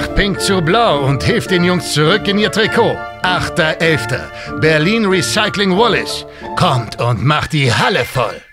Macht Pink zu Blau und hilft den Jungs zurück in ihr Trikot. 8.11. Berlin Recycling Wallis. Kommt und macht die Halle voll.